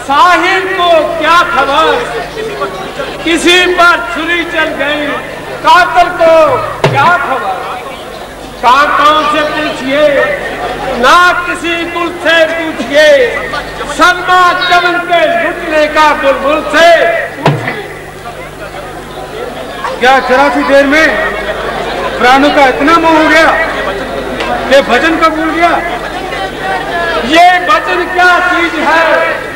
साहिल को क्या खबर, किसी पर छुरी चल गई, कातिल को क्या खबर। कांटों से पूछिए ना किसी गुल से पूछिए, सलमा चमन के लुटने का बुलबुल से पूछिए। क्या 84 देर में प्राणों का इतना मोह हो गया कि भजन का भूल गया। ये वचन क्या चीज है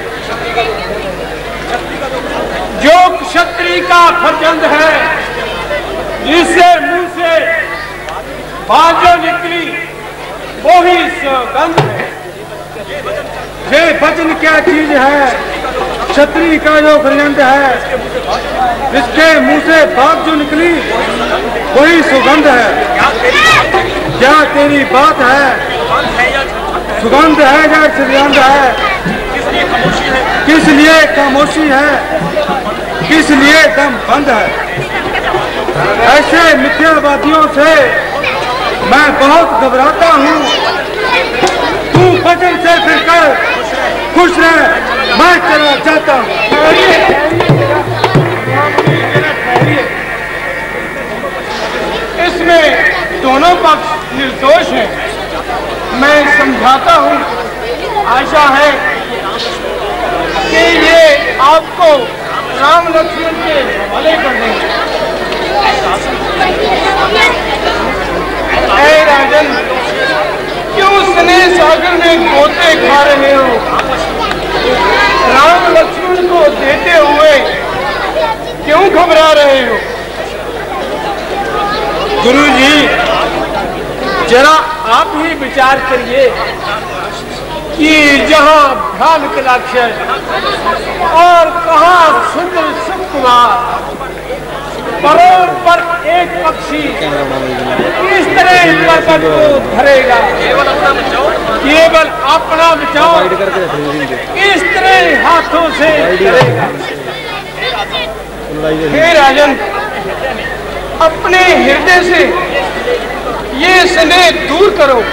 जो क्षत्रिय का फर्जंद है, जिससे मुंह से बाजो निकली वही सौगंध है। ये वचन क्या चीज है क्षत्रिय का जो फर्जंद है, जिसके मुंह से बात जो निकली वही सुगंध है। क्या तेरी बात है सुगंध है या सुगंध है। किस लिए खामोशी है, किस लिए दम बंद है। ऐसे मिथ्यावादियों से मैं बहुत घबराता हूँ। तू वचन से फिरकर खुश रह, मैं चला जाता हूँ। इसमें दोनों पक्ष निर्दोष हैं, मैं समझाता हूँ। आशा है कि ये आपको राम लक्ष्मण के हवाले कर देंगे। ऐ राजन, क्यों स्नेह सागर में गोते खा रहे हो। राम लक्ष्मण को देते हुए क्यों घबरा रहे हो। गुरुजी, जरा आप ही विचार करिए कि जहाँ भ्रांत लक्ष्य और कहाँ सुंदर सुकुमार, परों पर एक पक्षी इस तरह पर्वत को धरेगा। केवल अपना बचाओ इस तरह हाथों से करेगा। हे राजन, अपने हृदय से ये स्नेह दूर करो।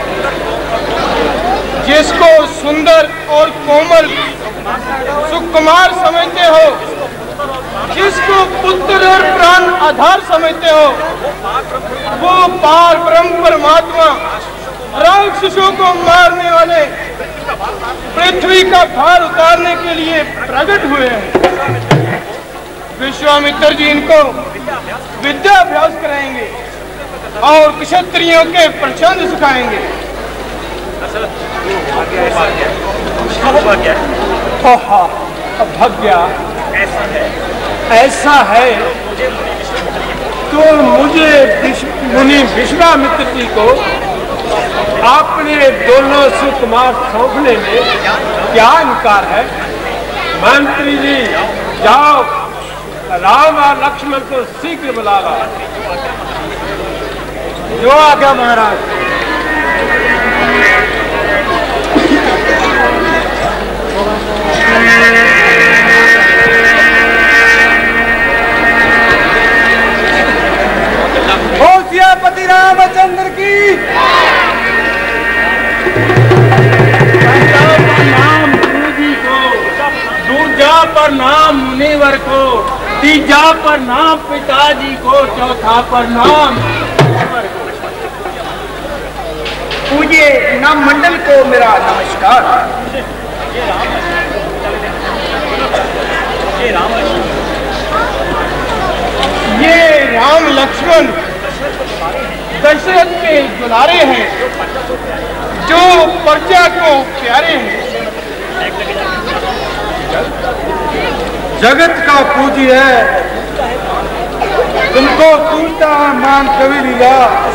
जिसको सुंदर और कोमल सुकुमार समझते हो, जिसको पुत्र और प्राण आधार समझते हो, वो पार ब्रह्म परमात्मा राक्षसों को मारने वाले पृथ्वी का भार उतारने के लिए प्रकट हुए हैं। विश्वामित्र जी इनको विद्या अभ्यास कराएंगे और क्षत्रियों के प्रचंड सिखाएंगे। अभाग्या ऐसा है तो मुझे मुनि विश्वामित्र जी को अपने दोनों सुकुमार सौंपने में क्या इनकार है। मंत्री जी जाओ, राम और लक्ष्मण को शीघ्र बुला लो। जो आ गया महाराज। पति रामचंद्र की नाम गुरु जी को, दूजा पर नाम मुनिवर को, तीजा पर नाम पिताजी को, चौथा पर नाम पूज्य नाम मंडल को मेरा नमस्कार। ये राम लक्ष्मण दशरथ के दुलारे हैं, जो प्रजा को प्यारे हैं। जगत का पूज्य है, तुमको पूजता है मान कवि लीला।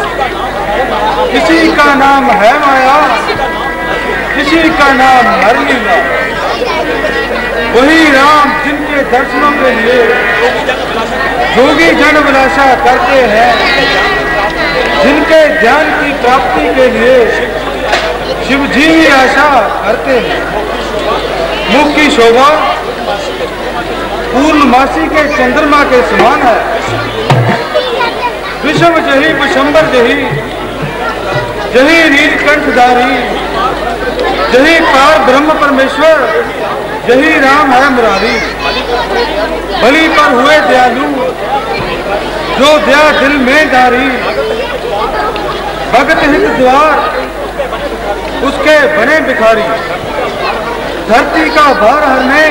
किसी का नाम है माया, किसी का नाम हर लीला। वही राम जिनके दर्शनों के लिए जोगी जन विलासा करते हैं, जिनके ध्यान की प्राप्ति के लिए शिव जी ही आशा करते हैं। मुख की शोभा पूर्णमासी के चंद्रमा के समान है। विषम जही विशंबर जही, जही नीलकंठधारी, जही पार ब्रह्म परमेश्वर, यही राम है मुरारी, बलि पर हुए दयालु, जो दया दिल में डारी। भगत हित द्वार उसके बने भिखारी, धरती का भार हरने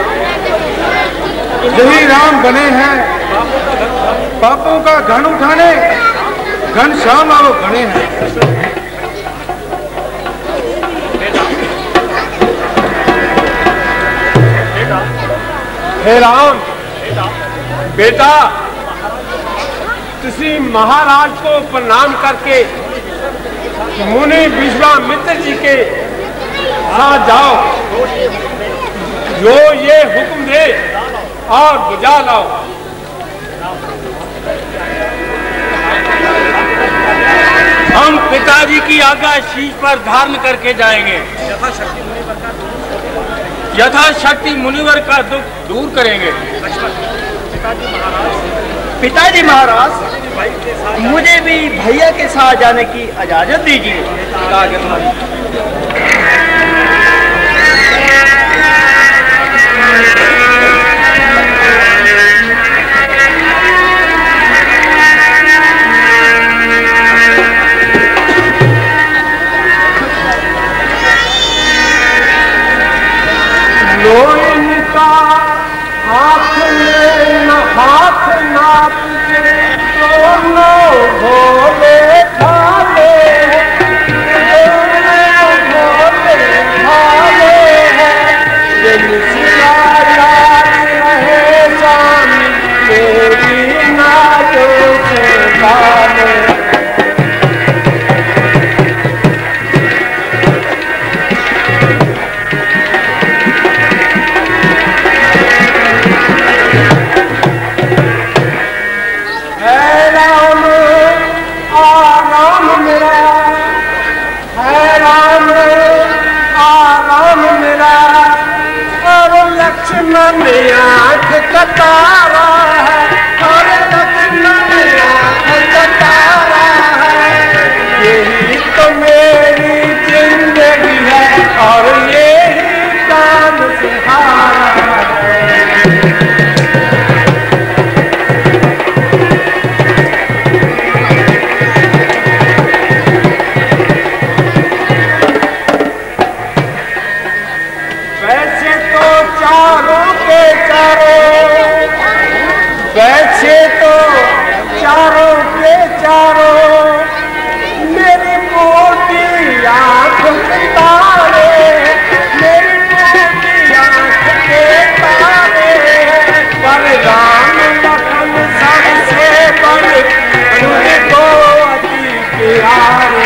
यही राम बने हैं। पापों का घन उठाने घनश्याम वो बने हैं। हे राम बेटा, किसी महाराज को प्रणाम करके मुनि विश्वामित्र जी के साथ जाओ, जो ये हुक्म दे और बुझा लाओ। हम पिताजी की आज्ञा शीश पर धारण करके जाएंगे। यथाशक्ति मुनिवर का दुख दूर करेंगे। पिताजी महाराज, मुझे भी भैया के साथ जाने की इजाजत दीजिए। इनका हाथ में न हाथ नापे, दोनों भोले भाले, भोले भाले हैं। जिनका याद रहे स्वामी तेरी नाजों से भाले। लक्ष्मण आँख कतारा है और लक्ष्मण आँख कतारा है। यही तो मेरी जिंदगी है और यही काम सहारा है। वैसे तो चारों के चारों मेरी मोटी आँख के तारे, मेरी मोटी आँख के तारे। पर राम लखन सबसे बड़े मुझको अति प्यारे।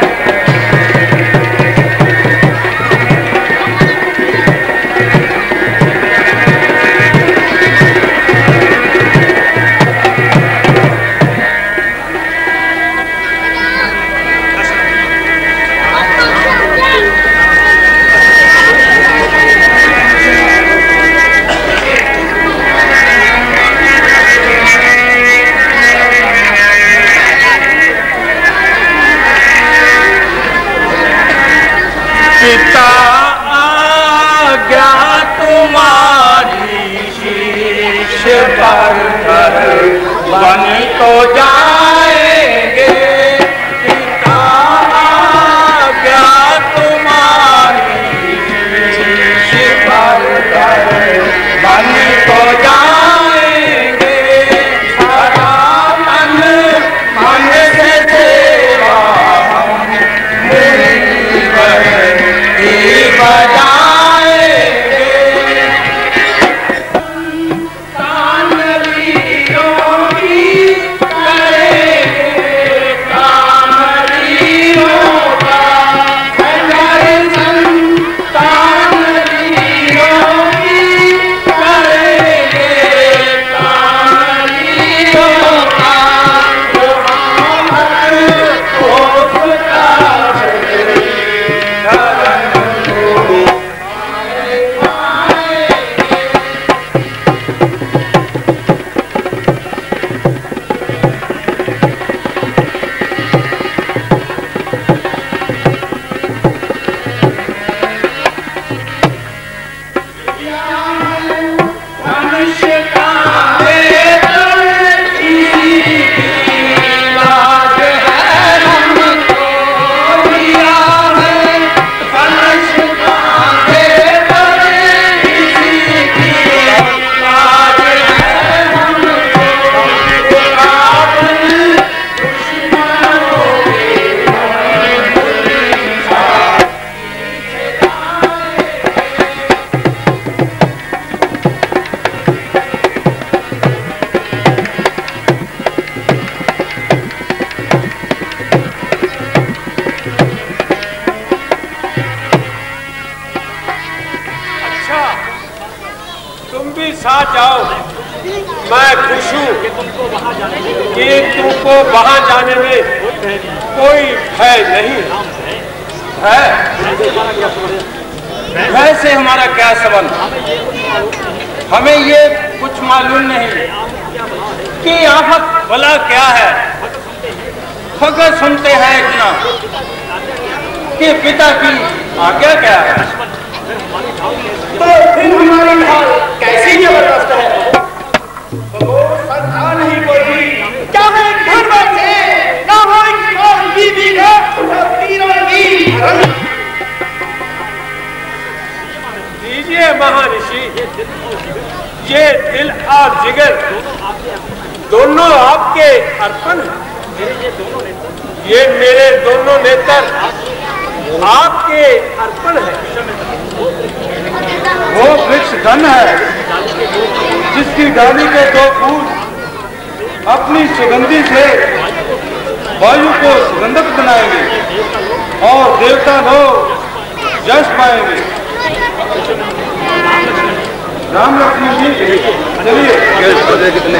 पिता आज्ञा तुम्हारी शीश पर बन तो जाएंगे। पिता आज्ञा तुम्हारी शीश पर बन तो जाएंगे। सारा मन मन से सेवा बजाएंगे। कामवीरों की करेंगे, कामवीरों का दर्शन। कामवीरों की करेंगे, कामवीरों का Oh साथ जाओ। मैं खुश हूँ कि तुमको वहां जाने में कोई भय नहीं है। भय से हमारा क्या संबंध? हमें ये कुछ मालूम नहीं कि आफत भला क्या है। फकत सुनते हैं इतना कि पिता की आज्ञा क्या है। तो फिर हमारी हाल कैसी जबरदस्त है। तो संतान नहीं कोई, चाहे घर बच्चे, ना हो किसान बीबी का, ना तीनों की धर्म। दीजिए महर्षि, ये दिल और जिगर दोनों आपके अर्पण हैं। ये मेरे दोनों नेत्र आपके अर्पण है। वो वृक्ष धन है जिसकी डाली के 2 फूल अपनी सुगंधि से वायु को सुगंधित बनाएंगे और देवता लोग यश पाएंगे। राम लक्ष्मण जी चलिए। कितने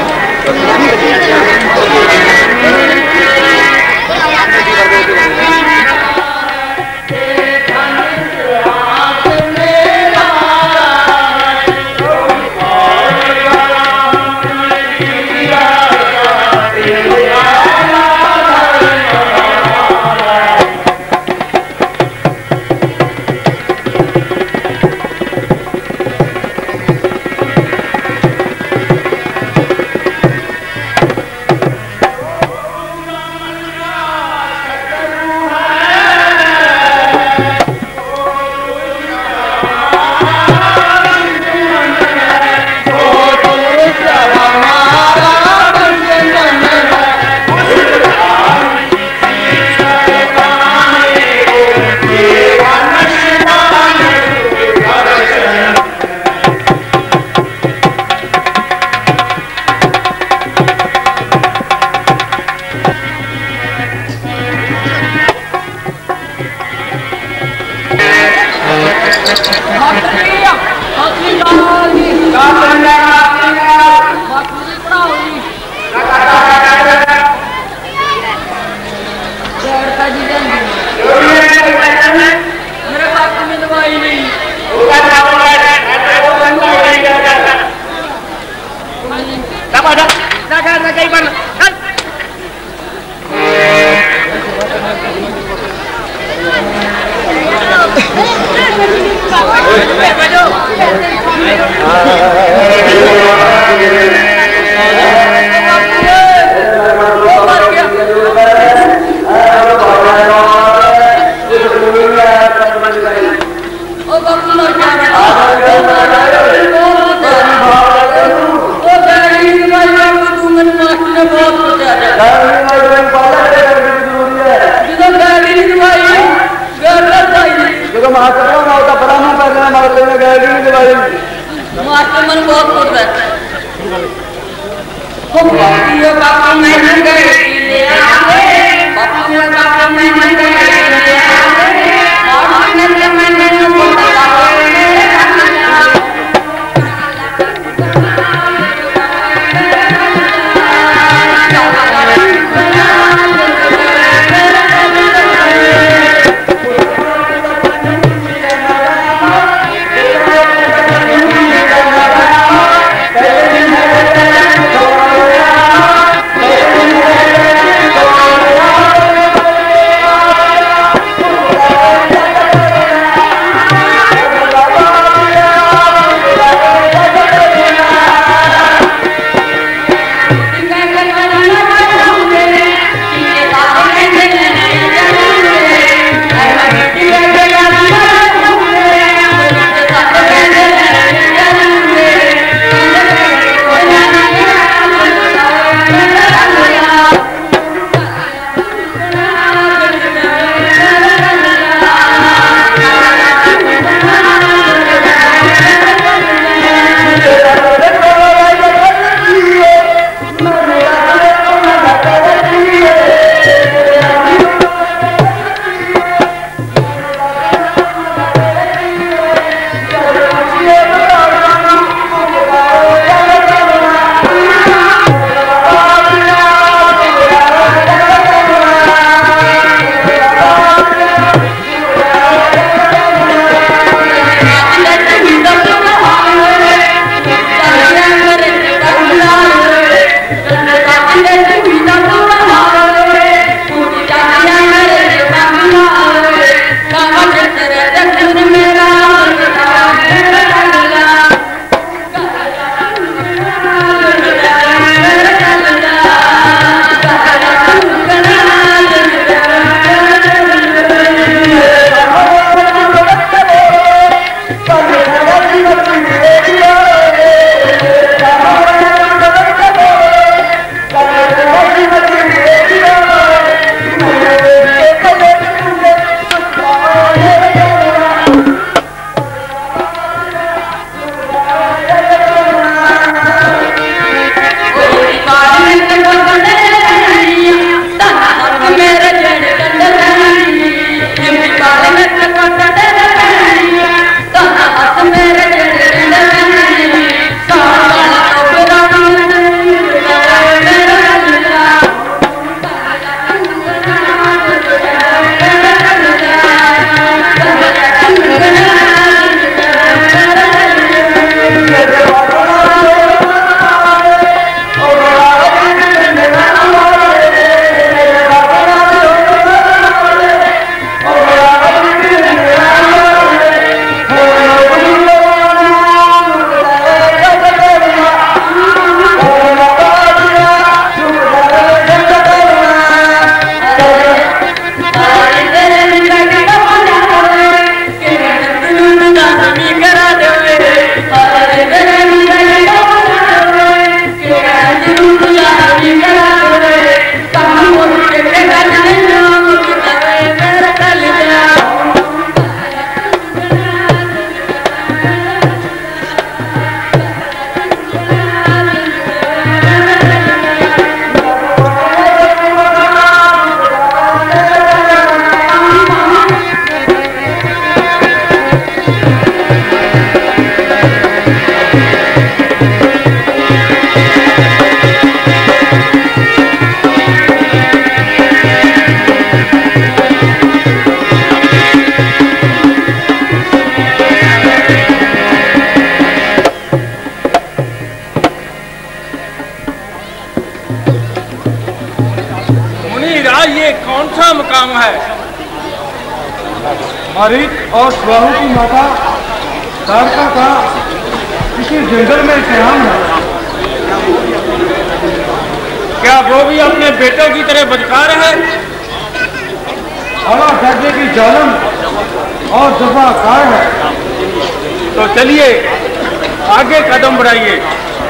काम है? मारीच और स्वाहू की माता तारका का किसी जंगल में कयाम है। क्या वो भी अपने बेटों की तरह बदकार है? आला दर्जे की जालम और जफाकार है। तो चलिए आगे कदम बढ़ाइए।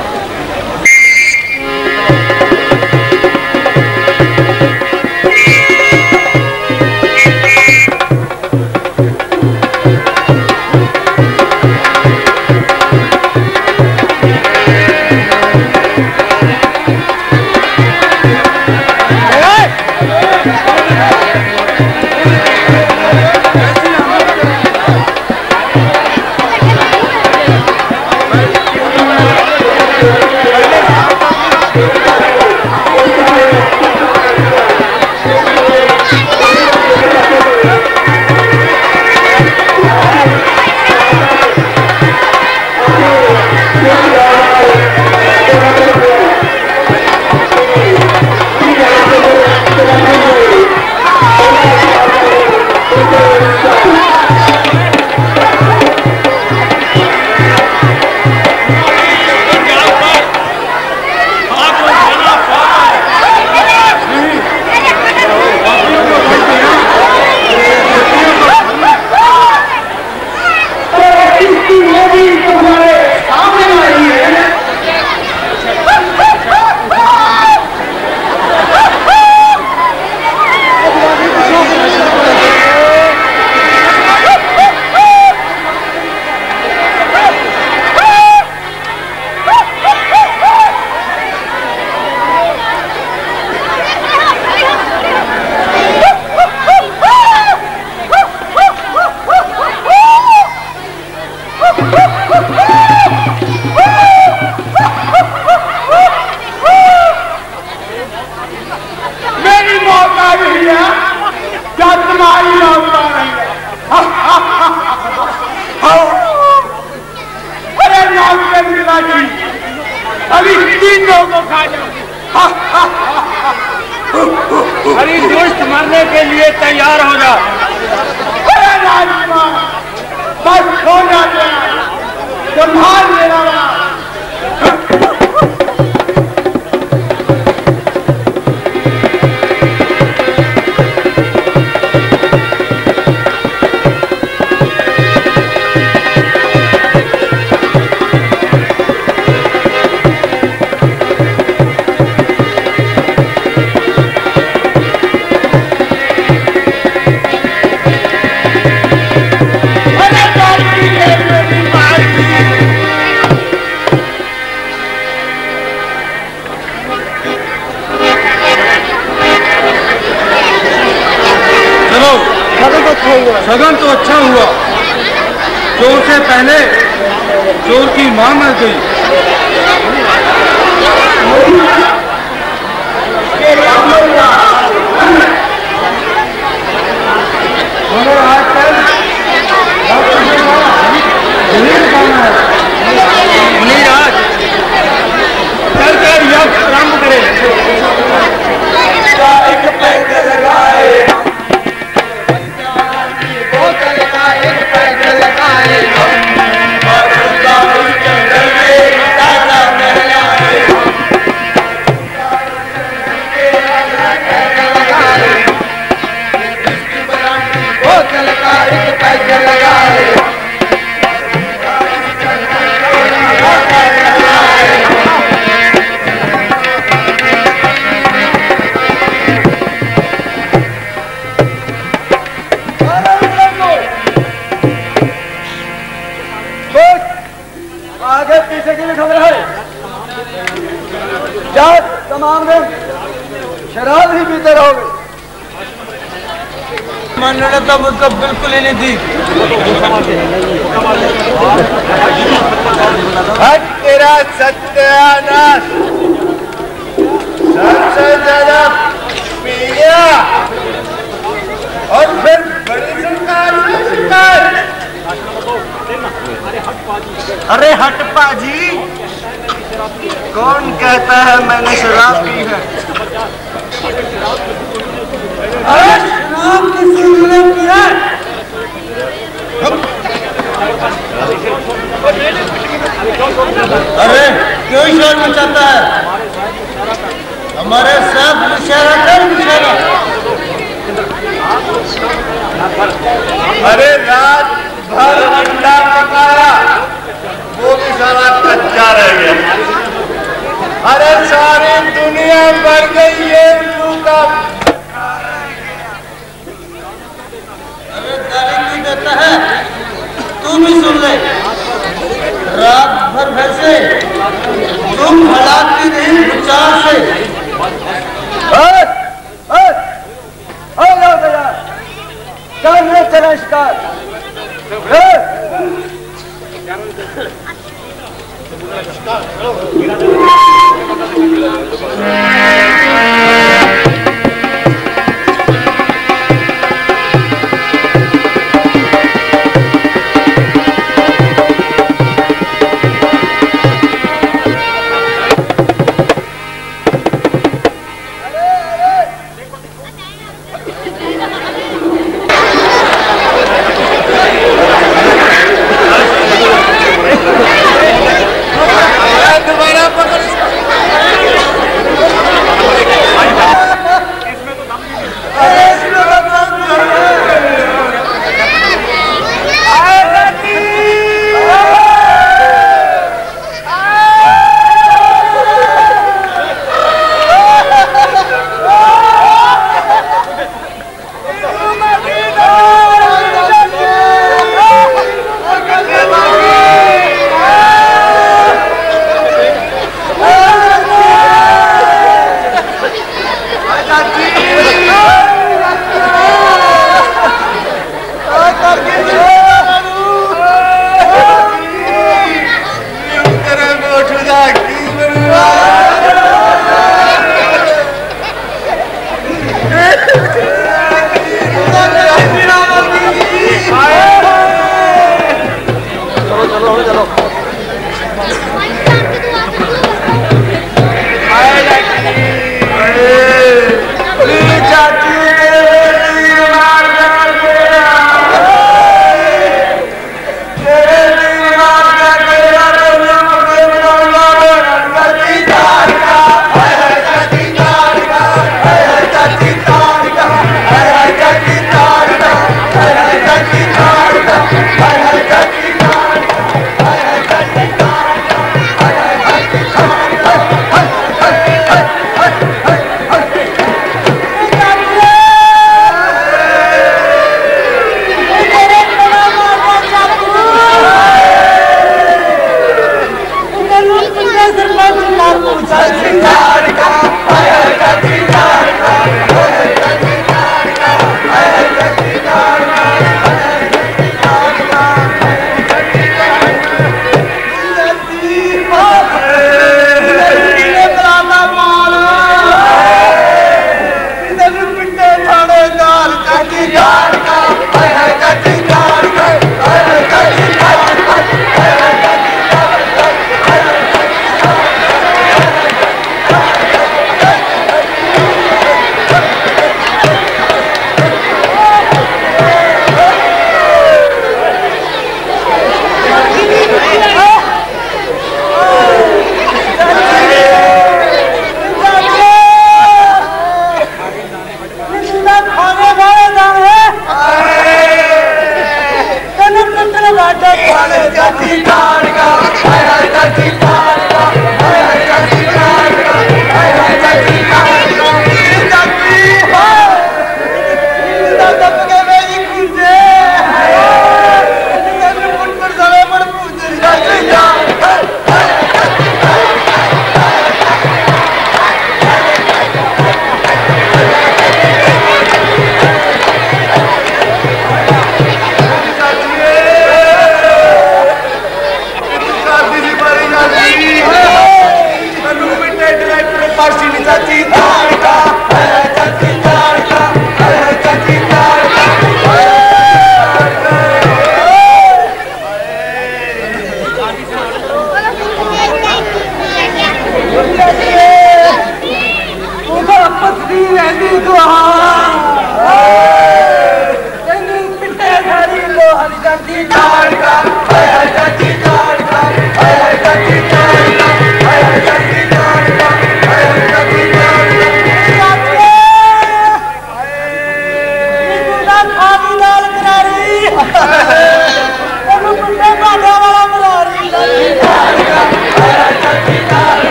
अभी तीनों को खा जाओ। अरे दुष्ट मरने के लिए तैयार हो जा। अरे राजकुमार बस हो जाते संभाल लेना। सगन तो अच्छा हुआ, चोर से पहले चोर की मां मर गई। मगर आजकल मुनिराज चल कर यज्ञ आरंभ करें। आगे पीछे की भी खबर है। जब तमाम दिन शराब ही पीते रहोगे। मैंने तो मुझको बिल्कुल ही नहीं दी। तेरा सत्यानाश सबसे ज्यादा पिया और फिर बड़ी सरकार। अरे हट पाजी, कौन कहता है मैंने शराब पी है? अरे अरे क्यों शोर मचाता है? हमारे साथ इशारा कर इशारा। अरे रात भर अंडा पकाया, वो भी सारा कच्चा रह गया। अरे सारी दुनिया मर गई है का। अरे गाली क्यों देता है? तू भी सुन ले। रात भर भैंसे तुम हलाकी नहीं विचार से। चला शिकार।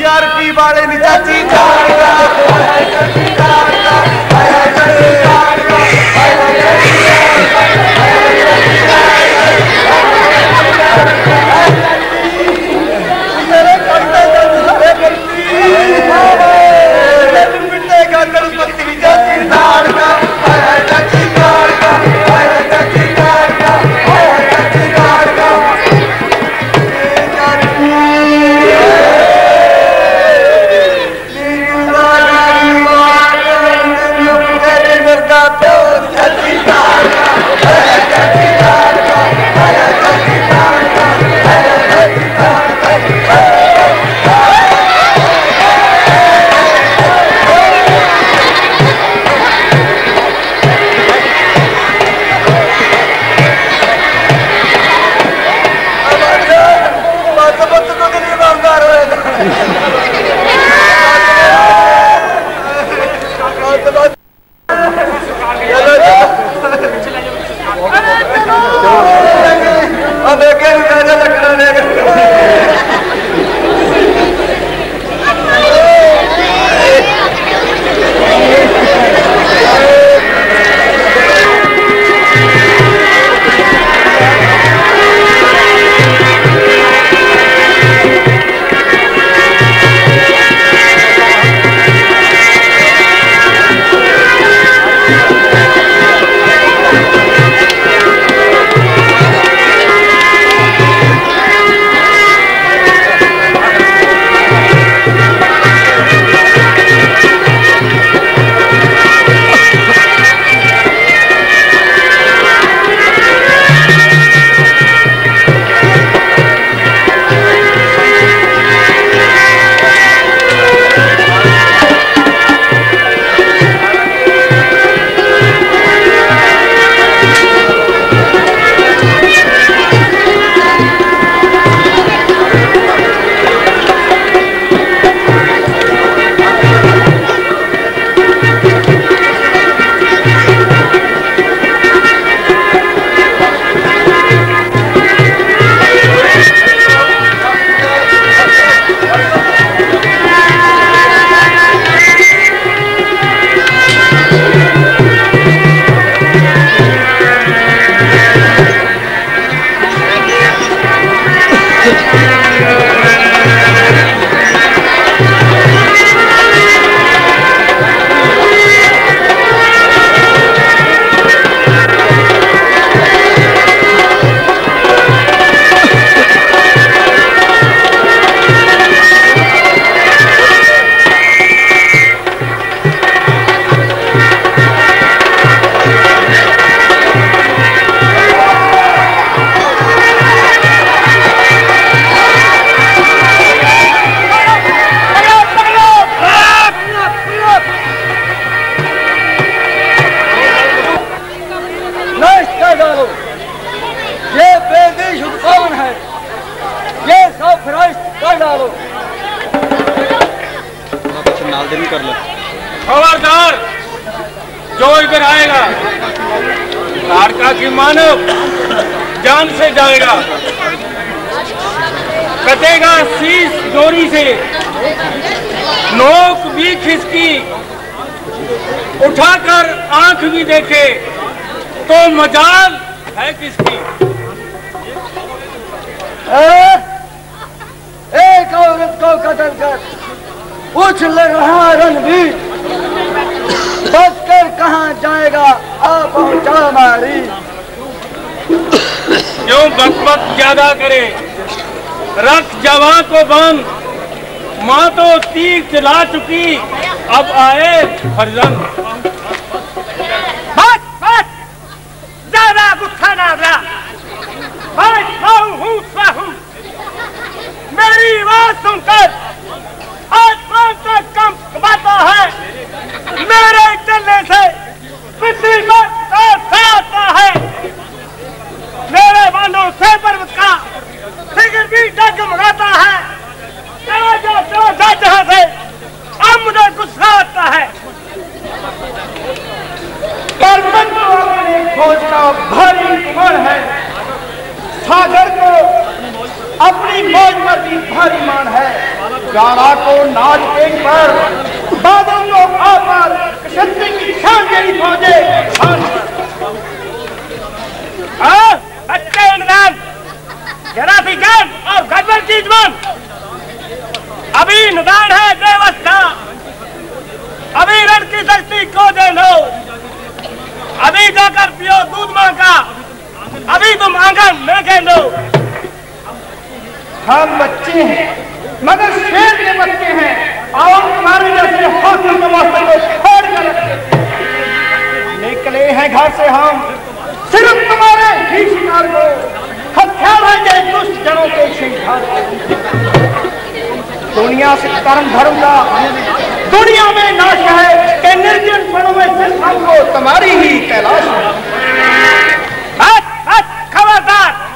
कार की बाड़े नी चाची कार का चाची कार का चाची कार का मेरे कंधे पे करती पिंडे का गणपति चाची कार का चाची कार का चाची कार का चाची कार का खबरदार जो इधर आएगा लाड़का की मानव जान से जाएगा, कटेगा शीश डोरी से, नोक भी खिसकी, उठाकर आंख भी देखे तो मजाल है किसकी। एक औरत को कत्ल कर उछल रहा रणवीर, बच कर कहाँ जाएगा आ पहुंचा मारी। क्यों बकबक ज्यादा करे, रख जवां को बंद, माँ तो तीर चला चुकी, अब आए फर्जंद। बस बस ज्यादा गुस्सा ना ला, मैं साहू हूँ साहू, मेरी बात सुनकर आसमान का कंपता है, मेरे चलने से पृथ्वी पर आता है, मेरे बालों से पर्वत का शिखर भी डगमगाता है, जहाँ से अब मुझे गुस्सा आता है। पर्वत खोज का भारी मन है, सागर को अपनी मौज पर भी भारी मान है, गाड़ा को नाच पेट पर, बादल को आपर, क्षत्रिय की शान जड़ी पहुंचे। बच्चे इमरान, जरा सी जान और गड़बड़ चीज मन। अभी निदान है देवस्था, अभी रण की शक्ति को दे लो, अभी जाकर पियो दूध मां का, अभी तुम आंगन में खेलो। हम बच्चे हैं मगर शेर के बच्चे हैं, और तुम्हारे जैसे हाथी के वास्ते को छोड़ कर निकले हैं घर से हम, सिर्फ तुम्हारे ही शिकार को हथियार है दुष्ट जनों के शिकार को। दुनिया से कर्म धर्म का दुनिया में नाश है कि निर्जन पणों में सिर्फ हमको तुम्हारी ही तलाश है। खबरदार,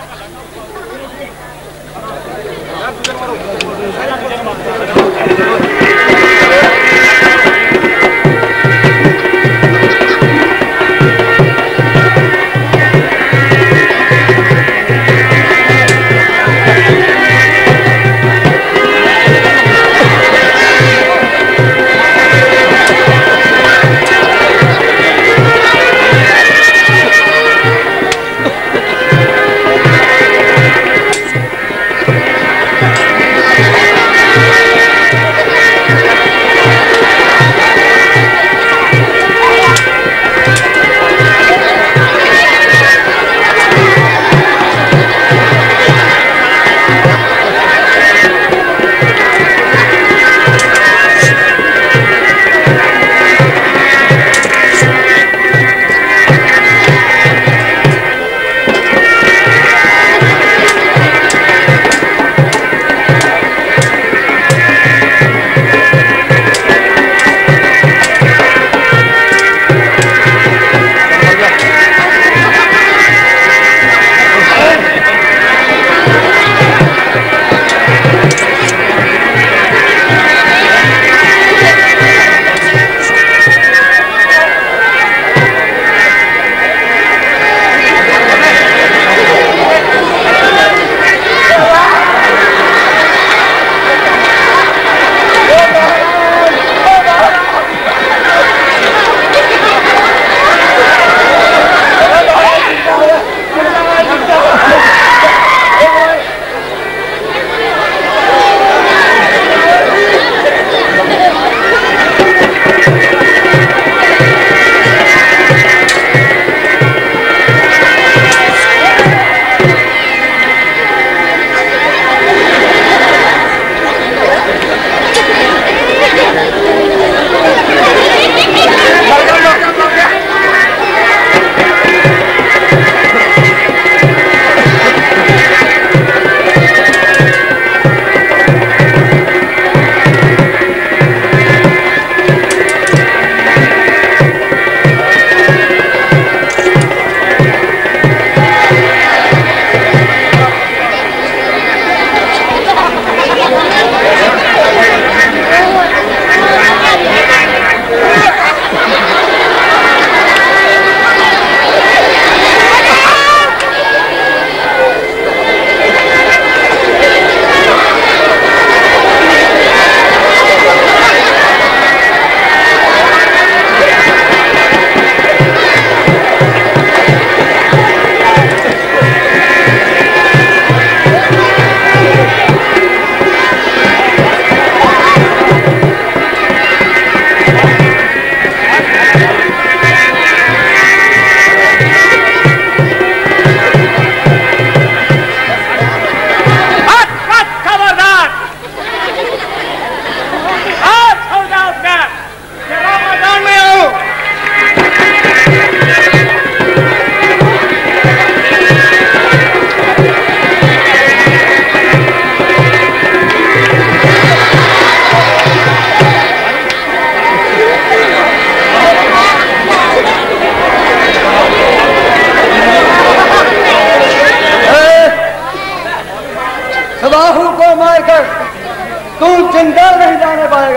तू जिंदा नहीं जाने पाएगा।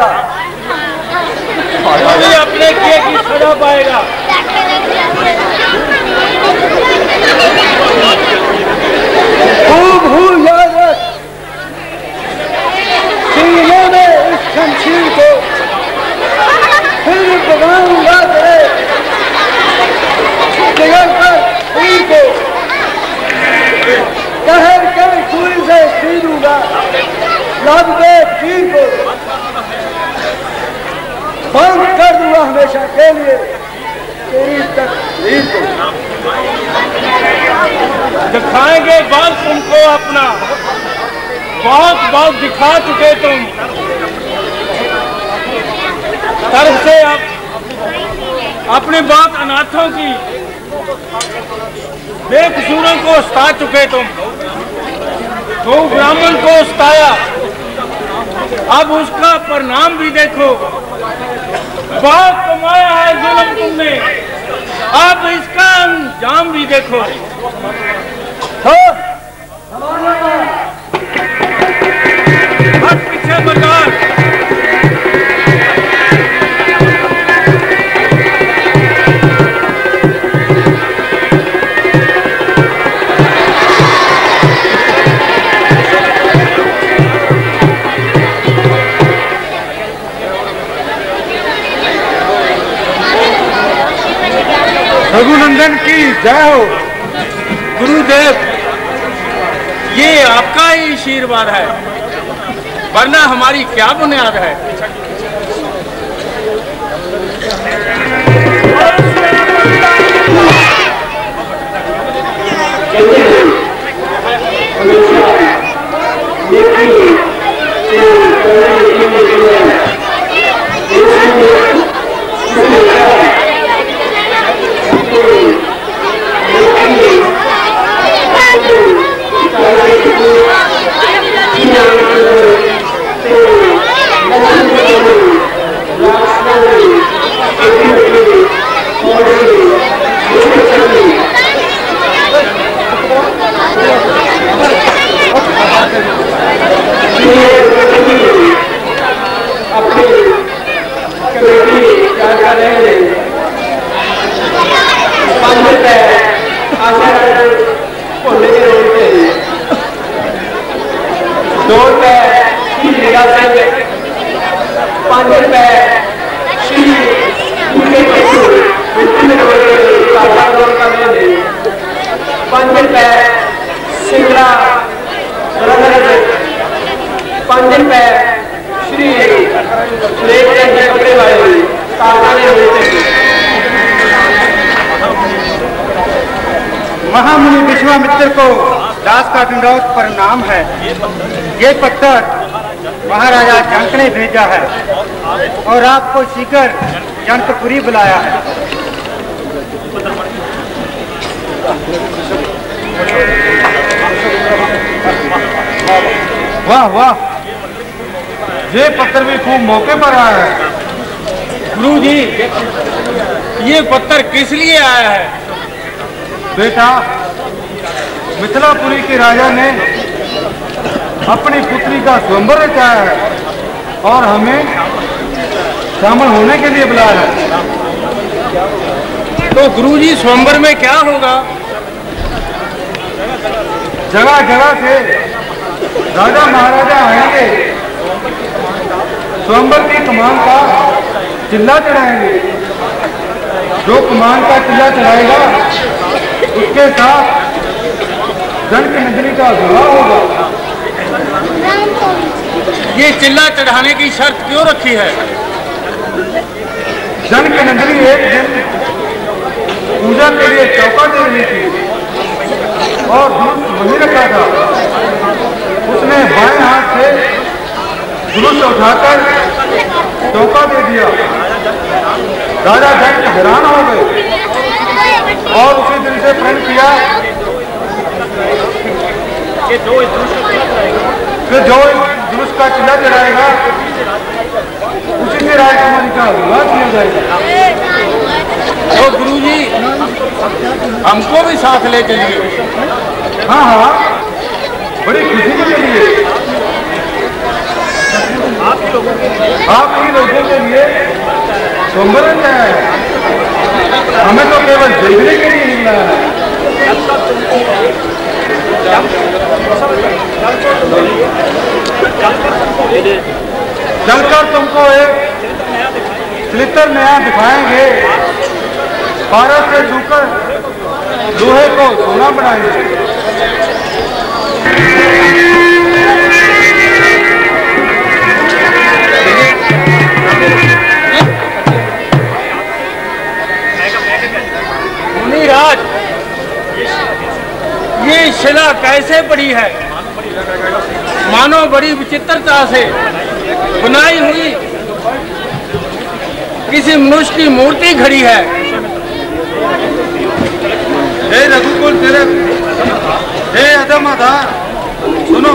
अभी अपने किए की सजा पाएगा। भूल याद रख, सीने में शमशीर को फिर बगाऊंगा तेरे जगह पर पीर को कहर कर सूर्य से छीनूंगा लब दे पीर को बंद कर दूंगा हमेशा के लिए तेरी तकदीर को। दिखाएंगे बल तुमको अपना, बहुत बहुत दिखा चुके तुम। तरफ से अब अपनी बात अनाथों की, बेकसूरों को सता चुके तुम। तो ब्राह्मण को सताया, अब उसका परिणाम भी देखो। बहुत कमाया है जुल्म तुमने, अब इसका अंजाम भी देखो। हट पीछे मर्दान। रघुनंदन की जय हो। गुरुदेव, ये आपका ही आशीर्वाद है, वरना हमारी क्या बुनियाद है। महामुनि विश्वामित्र को दास का दंडौत प्रणाम है। ये पत्थर महाराजा जनक ने भेजा है और आपको शीघ्र जनकपुरी बुलाया है। वाह वाह, ये पत्थर भी खूब मौके पर आया है। गुरु जी, ये पत्थर किस लिए आया है? बेटा, मिथिलापुरी के राजा ने अपनी पुत्री का स्वयंवर रचाया है और हमें शामिल होने के लिए बुलाया है। तो गुरुजी, स्वयंवर में क्या होगा? जगह जगह से राजा महाराजा आएंगे, स्वयंवर की कमान का चिल्ला चढ़ाएंगे। जो कमान का चिल्ला चढ़ाएगा उसके साथ जनक नगरी का विवाह होगा। ये चिल्ला चढ़ाने की शर्त क्यों रखी है? जनक नगरी एक दिन पूजा के लिए चौका दे रही थी और धनुष वहीं रखा था। उसने बाएं हाथ से धनुष उठाकर चौका दे दिया। राजा जनक हैरान हो गए और उसी दिन से प्रण किया कि जो धनुष का चिल्ला चढ़ाएगा उसी से राजकुमारी का विवाह किया जाएगा। तो गुरुजी, हमको भी साथ ले चलिए। हाँ हाँ, बड़ी खुशी के लिए, आप ही लोगों के लिए स्वयंवर है। हमें तो केवल देखने के लिए मिलना है। चलकर आपको एक स्लितर नया दिखाएंगे। भारत से छूकर लोहे को सोना बनाएंगे। मुनिराज, ये शिला कैसे पड़ी है? मानो बड़ी विचित्रता से बनाई हुई किसी मनुष्य की मूर्ति खड़ी है। हे रघुकुल तिलक, हे अधम आधार, सुनो।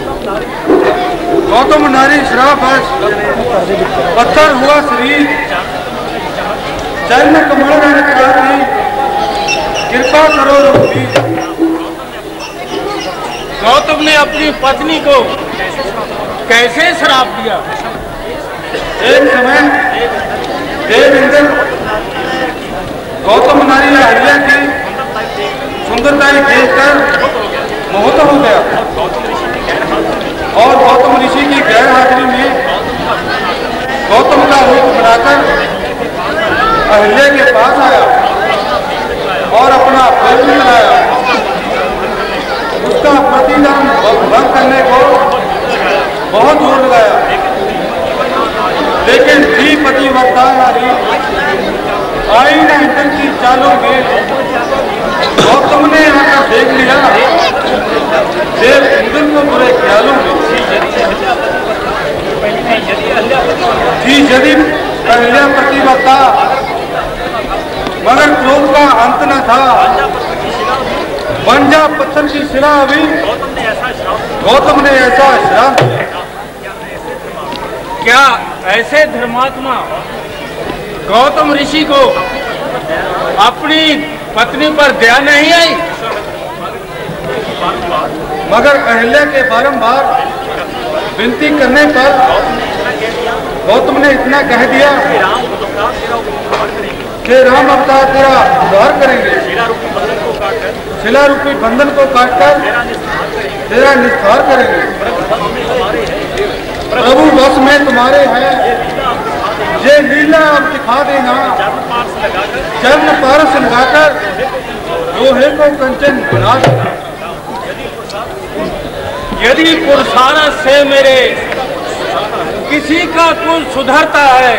गौतम नारी श्राप पत्थर हुआ शरीर, चरण कमल में कृपा करो रघुवीर। गौतम ने अपनी पत्नी को कैसे श्राप दिया? एक समय देव इंद्र गौतम नारी अहिल्या की सुंदरता देखकर मोहित हो गया और गौतम ऋषि की गैर हाजिरी में गौतम का रूप बनाकर अहिल्या के पास आया और अपना प्रयत्न चलाया। उसका प्रतिदान भंग करने को बहुत जोर लगाया, लेकिन थी पतिव्रता नारी आई न इंद्र की चालों में। गौतम ने आकर देख लिया देव इंद्र को बुरे ख्यालों में। थी यदि अहिल्या पतिव्रता, मगर क्रोध का अंत न था। बन जा पत्थर की शिला अभी, गौतम ने ऐसा श्राप दिया। क्या ऐसे धर्मात्मा गौतम ऋषि को अपनी पत्नी पर दया नहीं आई? मगर अहिल्या के बारंबार विनती करने पर गौतम ने इतना कह दिया कि राम अवतार तेरा उद्धार करेंगे। शिला रूपी बंधन को काटकर तेरा निस्तार करेंगे। प्रभु वश में तुम्हारे हैं, ये लीला अब दिखा देना। चरण पारस लगाकर लोहे को कंचन बना देना। यदि पुरुषार्थ से मेरे किसी का कुल सुधरता है,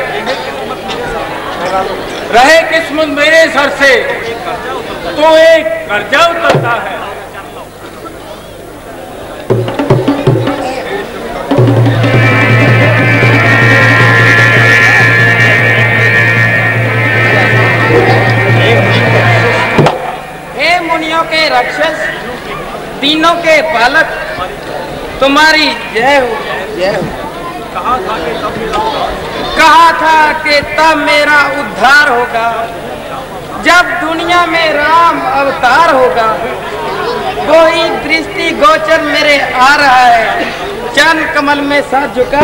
रहे किस्मत मेरे सर से, तो एक कर्जा उतरता है। हे मुनियों के रक्षस, तीनों के पालक, तुम्हारी जय हो, जय हो। कहा था कि तब मेरा उद्धार होगा, जब दुनिया में राम अवतार होगा। कोई दृष्टि गोचर मेरे आ रहा है, चरण कमल में सर झुका।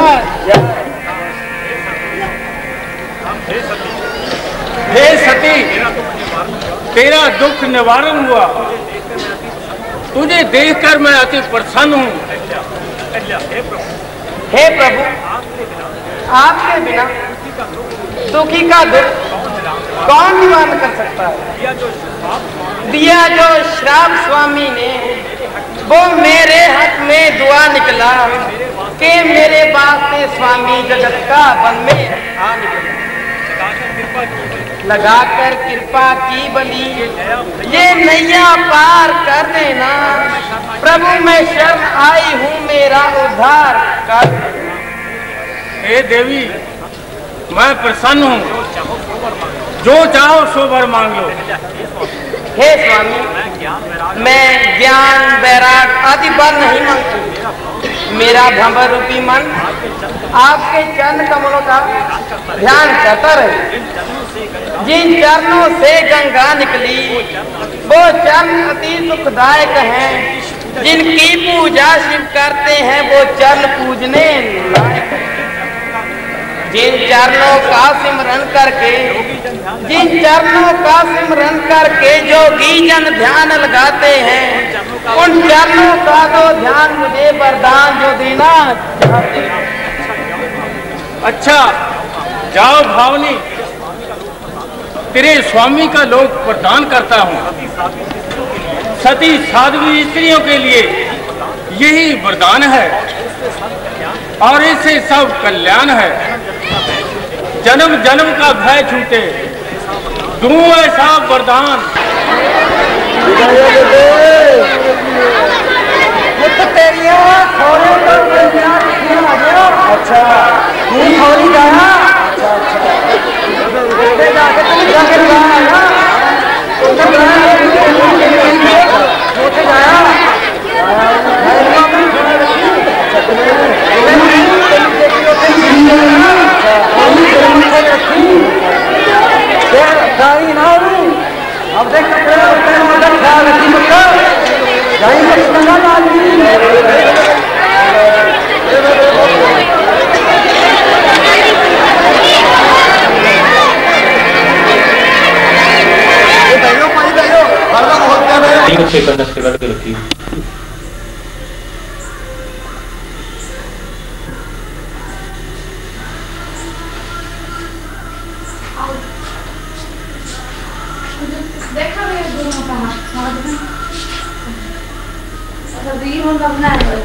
हे सती, तेरा दुख निवारण हुआ। तुझे देखकर मैं अति प्रसन्न हूँ। हे प्रभु, आपके बिना दुखी का दुख कौन निवारण कर सकता है? दिया जो श्राप स्वामी ने, वो मेरे हक में दुआ निकला कि मेरे वास्ते स्वामी जगत का वन में आ निकला। लगाकर कृपा की बली, ये नैया पार कर देना। प्रभु मैं शरण आई हूँ, मेरा उद्धार कर देना। हे देवी, मैं प्रसन्न हूँ, जो चाहो सो वर मांग लो। हे स्वामी, मैं ज्ञान वैराग आदि वर नहीं मांगती। मेरा भंवर रूपी मन आपके चरण कमलों का ध्यान करता रहे। जिन चरणों से गंगा निकली, वो चरण अति सुखदायक हैं। जिनकी पूजा शिव करते हैं, वो चरण पूजने लायक हैं। जिन चरणों का सिमरन करके जोगी जन ध्यान लगाते हैं, उन चरणों का तो ध्यान मुझे वरदान जो देना चाहते हैं। अच्छा जाओ भावनी, तेरे स्वामी का लोक प्रदान करता हूँ। सती साध्वी स्त्रियों के लिए यही वरदान है और इससे सब कल्याण है। जन्म जन्म का भय छूटे, दूं ऐसा वरदान। अच्छा थोड़ी जाना। अब देख ख्याल रखी रखी। देखा मेरे दोनों का हाथ में वीर हो लगना है।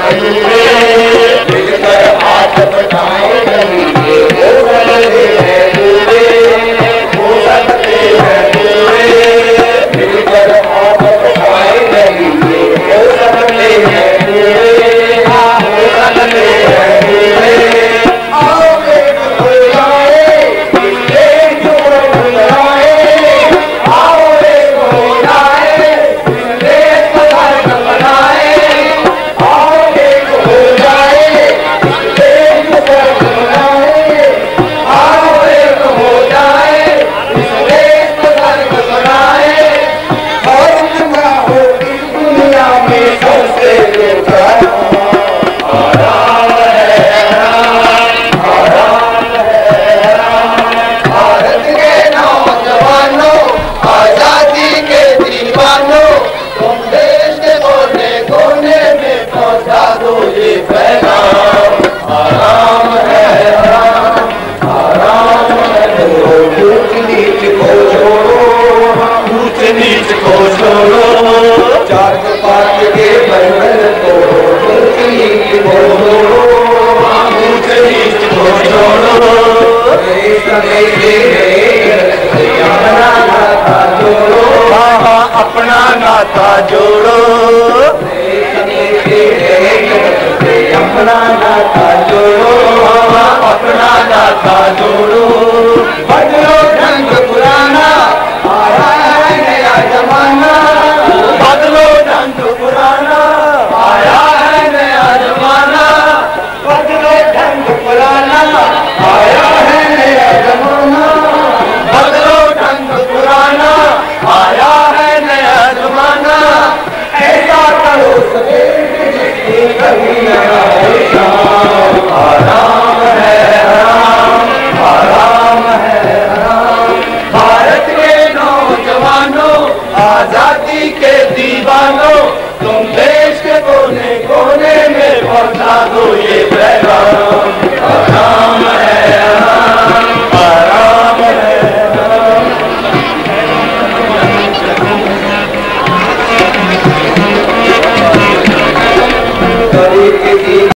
अपना नाता जोड़ो, अपना नाता जोड़ो, अपना नाता जोड़ो। बदलो ढंग पुराना, आया है नया जमाना। बदलो ढंग पुराना, आया है नया जमाना। बदलो ढंग पुराना, आया है नया जमाना। बदलो ढंग पुराना, आया है नया जमाना। ऐसा करो सवेरे जिसकी कभी न आए शाम। आराम है आराम, आराम है आराम। भारत के नौजवानों, आजादी के दीवानों, तुम देश के कोने कोने में पहुंचा दो